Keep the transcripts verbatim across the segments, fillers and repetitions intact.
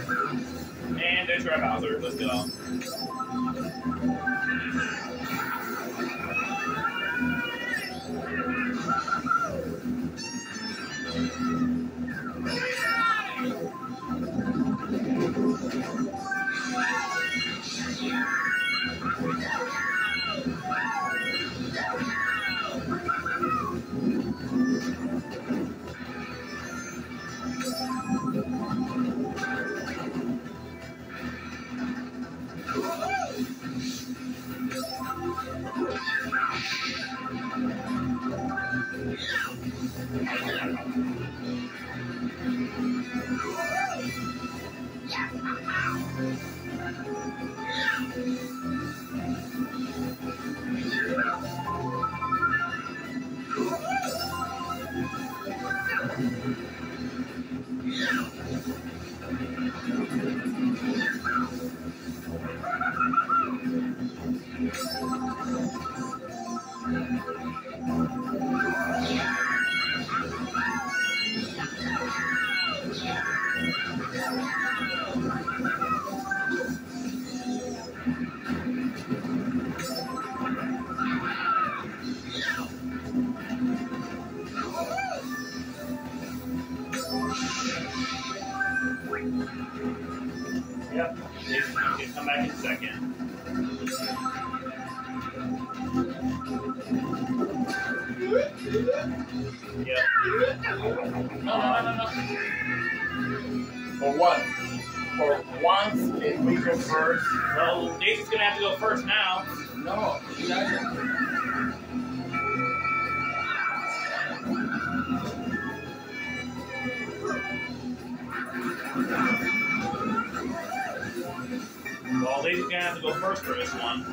And there's our Bowser. Let's go. Yep, they can come back in a second. Yep. No, no, no, no, no. For what? For once, if we go first. Well, Nathan's gonna have to go first now. No, he doesn't. Well, Nathan's gonna have to go first for this one.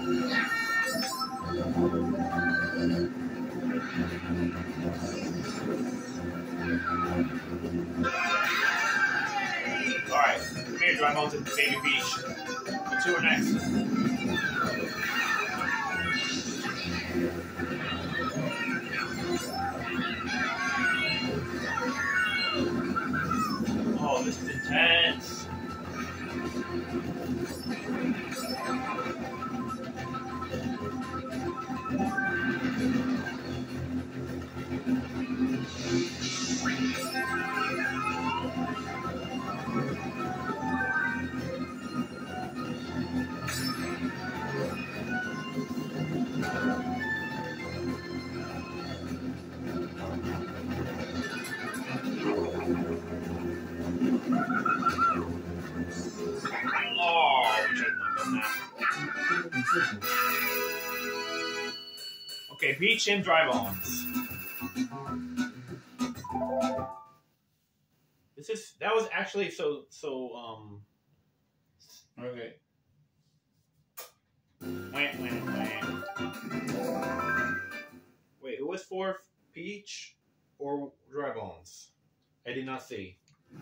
Alright, come here, drive on to Baby Beach. The two are next. Oh, this is intense. Okay, beach and drive-ons. This is that was actually so so um. Okay. Wait, wait, wait. Wait, it was for beach or drive-ons? I did not see.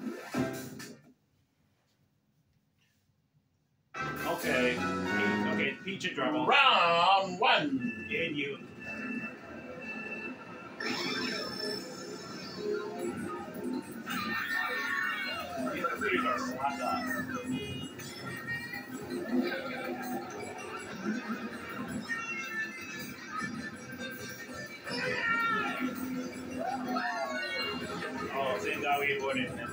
Okay, okay, peach and drive-on. Round one. And you. These computers are slapped up. Oh, same guy we avoided him.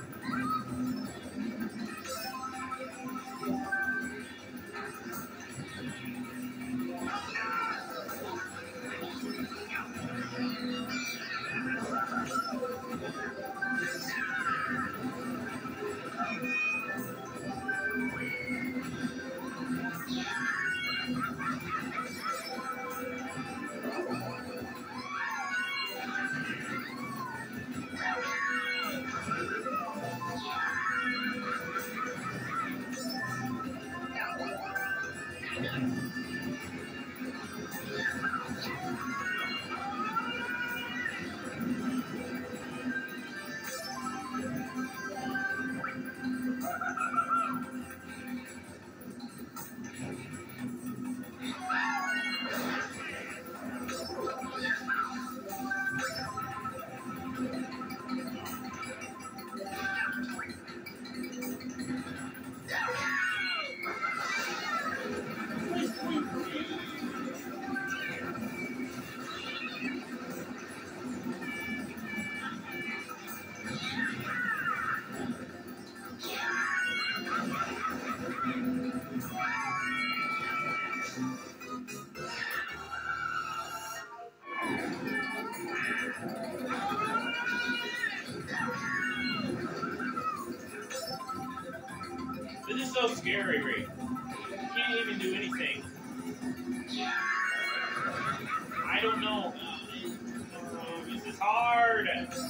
so scary, Rick. You can't even do anything. I don't know. Oh, this is hard.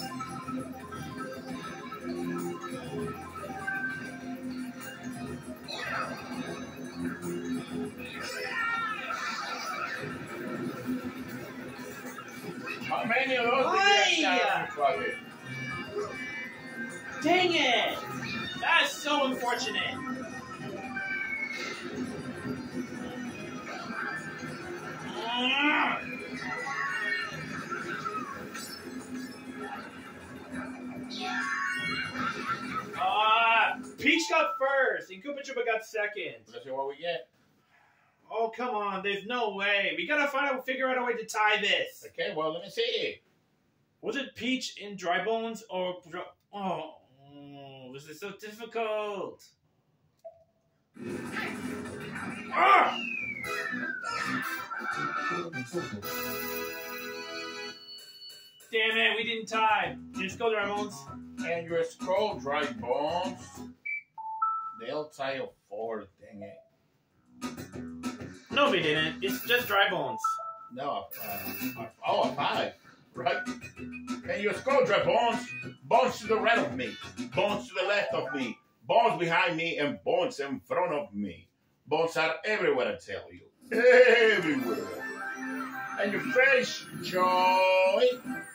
How many of those did you have to it? Dang it! That's so unfortunate. Ah, Peach got first, and Koopa Troopa got second. Let's see what we get. Oh, come on. There's no way. We gotta find out, figure out a way to tie this. Okay, well, let me see. Was it Peach in Dry Bones or... Oh, oh this is so difficult. Ah! Damn it, we didn't tie. Just go, Dry Bones. And your scroll, Dry Bones. They'll tie a four, dang it. No, we didn't. It's just Dry Bones. No, uh, oh, a five, right? And your scroll, Dry Bones. Bones to the right of me. Bones to the left of me. Bones behind me and bones in front of me. Bones are everywhere, I tell you. Everywhere. And your face, Joy.